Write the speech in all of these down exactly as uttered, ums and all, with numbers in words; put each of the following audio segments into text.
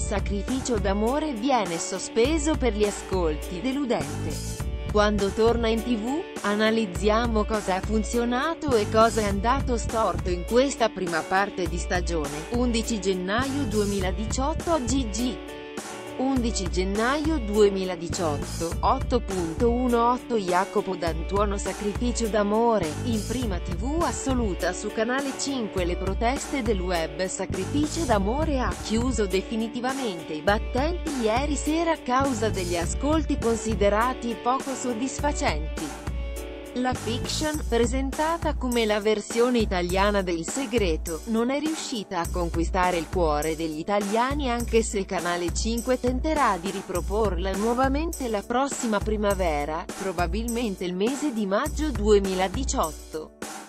Sacrificio d'amore viene sospeso per gli ascolti, deludente. Quando torna in tv, analizziamo cosa ha funzionato e cosa è andato storto in questa prima parte di stagione. undici gennaio duemiladiciotto G G. undici gennaio duemiladiciotto, otto punto diciotto Jacopo D'Antuono. Sacrificio d'amore, in prima tv assoluta su Canale cinque. Le proteste del web. Sacrificio d'amore ha chiuso definitivamente i battenti ieri sera a causa degli ascolti considerati poco soddisfacenti. La fiction, presentata come la versione italiana del segreto, non è riuscita a conquistare il cuore degli italiani, anche se Canale cinque tenterà di riproporla nuovamente la prossima primavera, probabilmente il mese di maggio duemiladiciotto.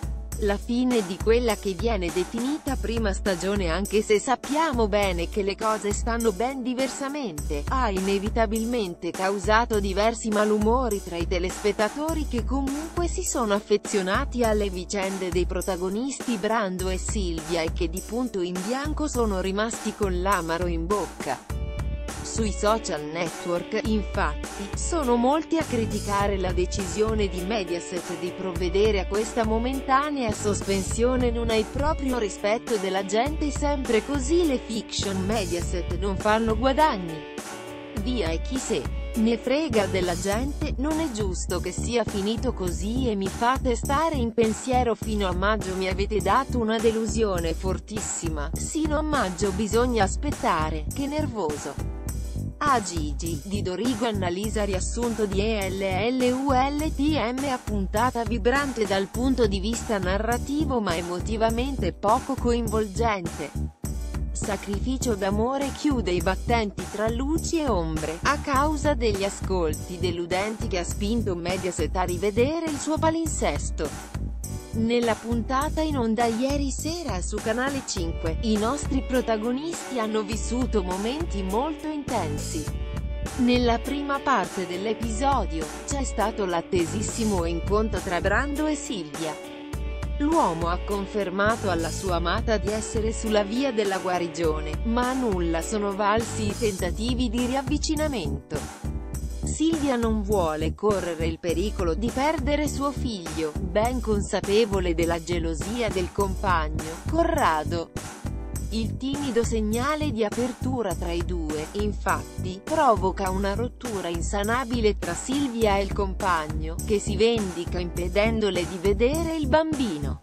La fine di quella che viene definita prima stagione, anche se sappiamo bene che le cose stanno ben diversamente, ha inevitabilmente causato diversi malumori tra i telespettatori, che comunque si sono affezionati alle vicende dei protagonisti Brando e Silvia e che di punto in bianco sono rimasti con l'amaro in bocca. Sui social network, infatti, sono molti a criticare la decisione di Mediaset di provvedere a questa momentanea sospensione. Non hai proprio rispetto della gente, sempre così le fiction Mediaset non fanno guadagni. Via, e chi se ne frega della gente, non è giusto che sia finito così e mi fate stare in pensiero fino a maggio. Mi avete dato una delusione fortissima, sino a maggio bisogna aspettare, che nervoso. A Gigi, di Dorigo analisa riassunto di E L L U L T M. A puntata vibrante dal punto di vista narrativo ma emotivamente poco coinvolgente. Sacrificio d'amore chiude i battenti tra luci e ombre, a causa degli ascolti deludenti che ha spinto Mediaset a rivedere il suo palinsesto. Nella puntata in onda ieri sera su Canale cinque, i nostri protagonisti hanno vissuto momenti molto intensi. Nella prima parte dell'episodio, c'è stato l'attesissimo incontro tra Brando e Silvia. L'uomo ha confermato alla sua amata di essere sulla via della guarigione, ma a nulla sono valsi i tentativi di riavvicinamento. Silvia non vuole correre il pericolo di perdere suo figlio, ben consapevole della gelosia del compagno, Corrado. Il timido segnale di apertura tra i due, infatti, provoca una rottura insanabile tra Silvia e il compagno, che si vendica impedendole di vedere il bambino.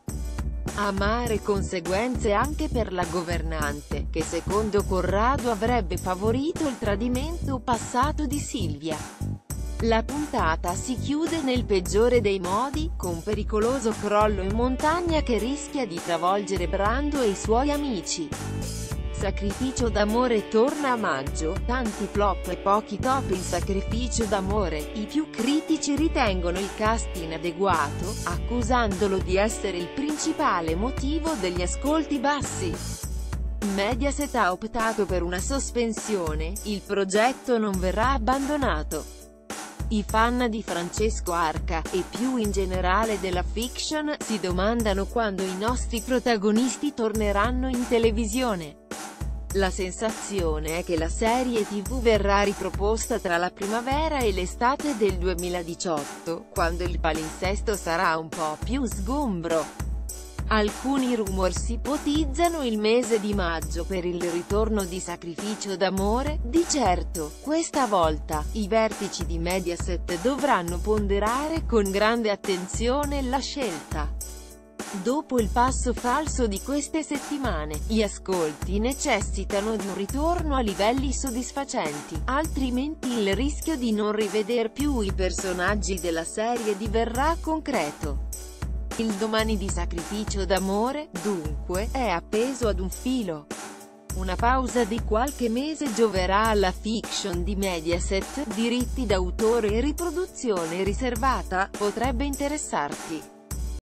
Amare conseguenze anche per la governante, che secondo Corrado avrebbe favorito il tradimento passato di Silvia. La puntata si chiude nel peggiore dei modi, con un pericoloso crollo in montagna che rischia di travolgere Brando e i suoi amici. Sacrificio d'amore torna a maggio, tanti flop e pochi top in Sacrificio d'amore. I più critici ritengono il cast inadeguato, accusandolo di essere il principale motivo degli ascolti bassi. Mediaset ha optato per una sospensione, il progetto non verrà abbandonato. I fan di Francesco Arca, e più in generale della fiction, si domandano quando i nostri protagonisti torneranno in televisione. La sensazione è che la serie tv verrà riproposta tra la primavera e l'estate del duemiladiciotto, quando il palinsesto sarà un po' più sgombro. Alcuni rumors ipotizzano il mese di maggio per il ritorno di Sacrificio d'amore. Di certo, questa volta, i vertici di Mediaset dovranno ponderare con grande attenzione la scelta. Dopo il passo falso di queste settimane, gli ascolti necessitano di un ritorno a livelli soddisfacenti, altrimenti il rischio di non riveder più i personaggi della serie diverrà concreto. Il domani di Sacrificio d'amore, dunque, è appeso ad un filo. Una pausa di qualche mese gioverà alla fiction di Mediaset, diritti d'autore e riproduzione riservata, potrebbe interessarti.